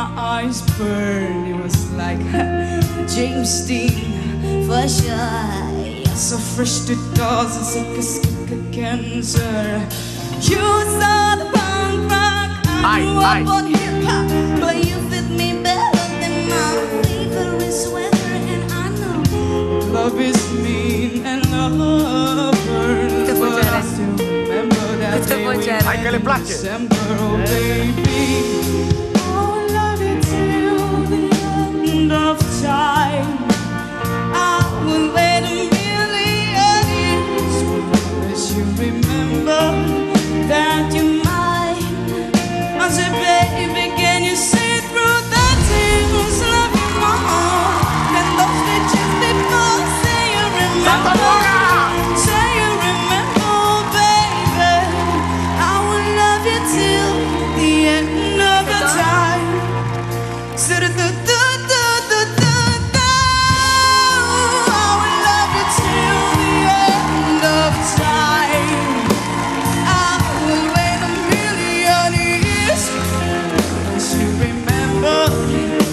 my eyes burn. It was like James Dean for sure. So fresh to dust, it's like a sick of cancer. You saw the punk rock, I grew up on hip hop, but you fit me better than my favorite sweater. And I know love is mean and love burns, but I still remember that day we met in December, oh baby. Oh, love you till the end of time. I will wait a million years unless you remember that you're mine. I said, baby, can you see through the tears? Love you more than those bitches before. Say you remember. Say you remember, baby. I will love you till the end of the time. I will love you till the end of time. I will wait a million years unless you remember